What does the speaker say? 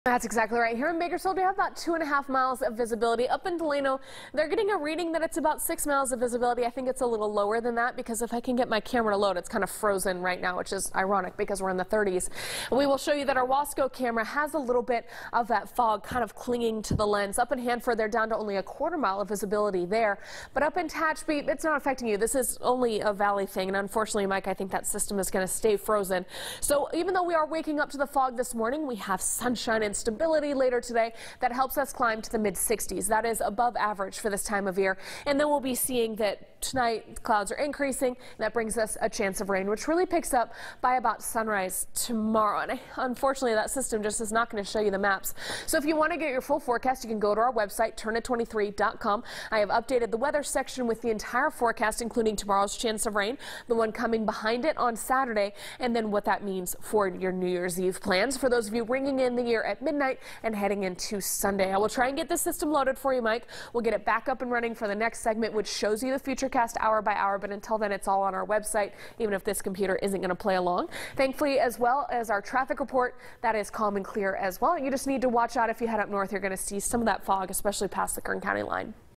That's exactly right. Here in Bakersfield, we have about 2.5 miles of visibility. Up in Delano, they're getting a reading that it's about 6 miles of visibility. I think it's a little lower than that because if I can get my camera to load, it's kind of frozen right now, which is ironic because we're in the 30s. We will show you that our Wasco camera has a little bit of that fog kind of clinging to the lens. Up in Hanford, they're down to only a 1/4 mile of visibility there. But up in Tehachapi, it's not affecting you. This is only a valley thing. And unfortunately, Mike, I think that system is going to stay frozen. So even though we are waking up to the fog this morning, we have sunshine and stability later today that helps us climb to the mid-60s. That is above average for this time of year. And then we'll be seeing that tonight clouds are increasing. And that brings us a chance of rain, which really picks up by about sunrise tomorrow. And unfortunately, that system just is not going to show you the maps. So if you want to get your full forecast, you can go to our website, turnit23.com. I have updated the weather section with the entire forecast, including tomorrow's chance of rain, the one coming behind it on Saturday, and then what that means for your New Year's Eve plans for those of you ringing in the year at midnight and heading into Sunday. I will try and get this system loaded for you, Mike. We'll get it back up and running for the next segment, which shows you the Futurecast hour by hour. But until then, it's all on our website, even if this computer isn't going to play along. Thankfully, as well as our traffic report, that is calm and clear as well. You just need to watch out if you head up north. You're going to see some of that fog, especially past the Kern County line.